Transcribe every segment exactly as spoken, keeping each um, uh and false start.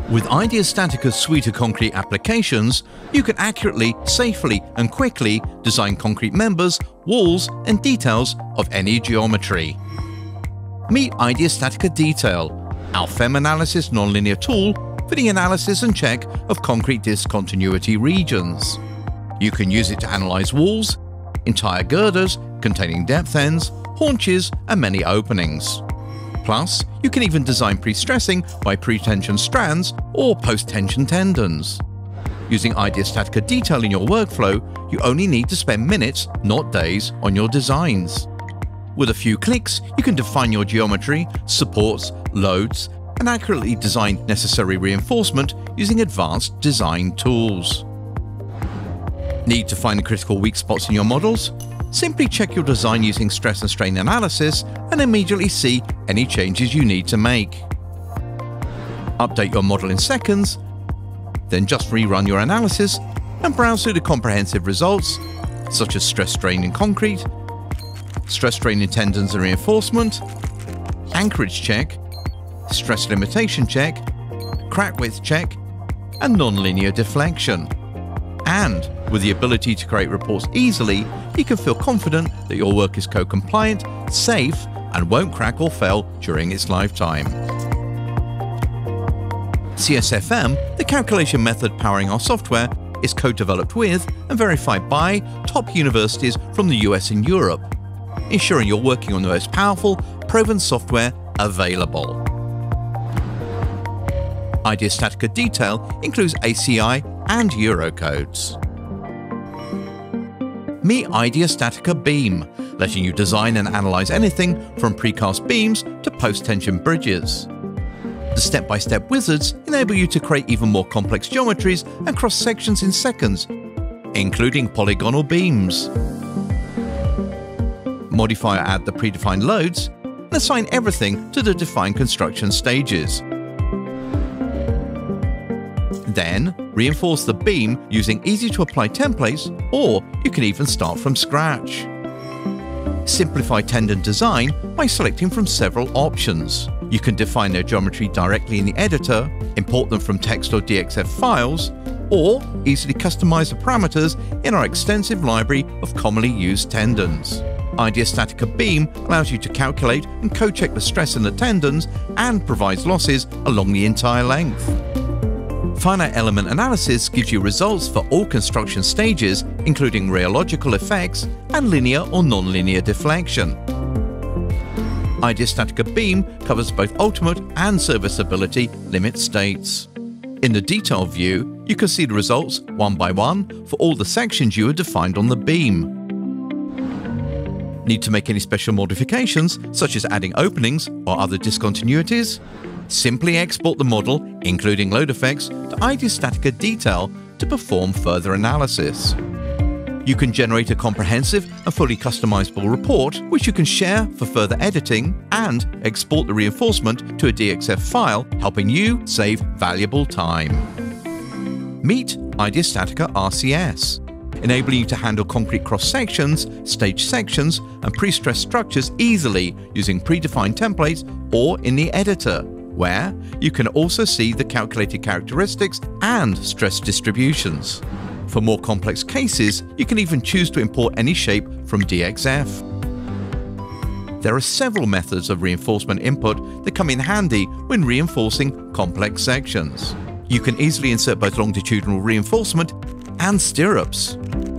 With IDEA StatiCa's suite of concrete applications, you can accurately, safely and quickly design concrete members, walls and details of any geometry. Meet IDEA StatiCa Detail, our F E M analysis nonlinear tool for the analysis and check of concrete discontinuity regions. You can use it to analyze walls, entire girders containing depth ends, haunches and many openings. Plus, you can even design pre-stressing by pre-tension strands or post-tension tendons. Using IDEA StatiCa Detail in your workflow, you only need to spend minutes, not days, on your designs. With a few clicks, you can define your geometry, supports, loads, and accurately design necessary reinforcement using advanced design tools. Need to find the critical weak spots in your models? Simply check your design using stress and strain analysis and immediately see any changes you need to make. Update your model in seconds, then just rerun your analysis and browse through the comprehensive results, such as stress strain in concrete, stress strain in tendons and reinforcement, anchorage check, stress limitation check, crack width check, and nonlinear deflection. And with the ability to create reports easily, you can feel confident that your work is code-compliant, safe, and won't crack or fail during its lifetime. C S F M, the calculation method powering our software, is co-developed with and verified by top universities from the U S and Europe, ensuring you're working on the most powerful, proven software available. IDEA StatiCa Detail includes A C I and Eurocodes. Meet IDEA StatiCa Beam, letting you design and analyze anything from precast beams to post-tension bridges. The step-by-step wizards enable you to create even more complex geometries and cross-sections in seconds, including polygonal beams. Modify or add the predefined loads, and assign everything to the defined construction stages. Then, reinforce the beam using easy-to-apply templates, or you can even start from scratch. Simplify tendon design by selecting from several options. You can define their geometry directly in the editor, import them from text or D X F files, or easily customize the parameters in our extensive library of commonly used tendons. IDEA StatiCa Beam allows you to calculate and co-check the stress in the tendons and provides losses along the entire length. Finite element analysis gives you results for all construction stages, including rheological effects and linear or non-linear deflection. IDEA StatiCa Beam covers both ultimate and serviceability limit states. In the detail view, you can see the results one by one for all the sections you have defined on the beam. Need to make any special modifications, such as adding openings or other discontinuities? Simply export the model, including load effects, to IDEA StatiCa Detail to perform further analysis. You can generate a comprehensive and fully customizable report, which you can share for further editing, and export the reinforcement to a D X F file, helping you save valuable time. Meet IDEA StatiCa R C S, enabling you to handle concrete cross-sections, stage sections, and pre-stressed structures easily using predefined templates or in the editor, where you can also see the calculated characteristics and stress distributions. For more complex cases, you can even choose to import any shape from D X F. There are several methods of reinforcement input that come in handy when reinforcing complex sections. You can easily insert both longitudinal reinforcement and stirrups.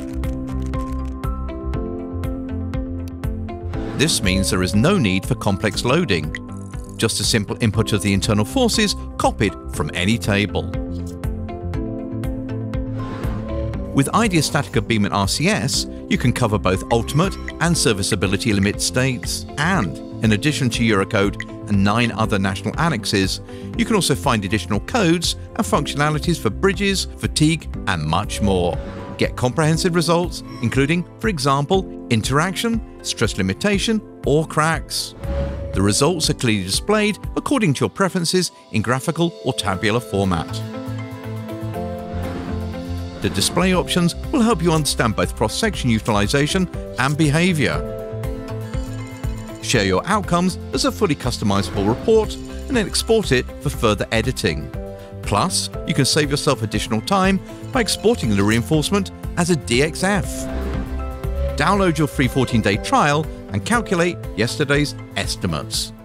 This means there is no need for complex loading, just a simple input of the internal forces copied from any table. With IDEA StatiCa Beam and R C S, you can cover both ultimate and serviceability limit states, and in addition to Eurocode and nine other national annexes, you can also find additional codes and functionalities for bridges, fatigue, and much more. Get comprehensive results, including, for example, interaction, stress limitation, or cracks. The results are clearly displayed according to your preferences in graphical or tabular format. The display options will help you understand both cross-section utilization and behavior. Share your outcomes as a fully customizable report and then export it for further editing. Plus, you can save yourself additional time by exporting the reinforcement as a D X F. Download your free fourteen day trial and calculate yesterday's estimates.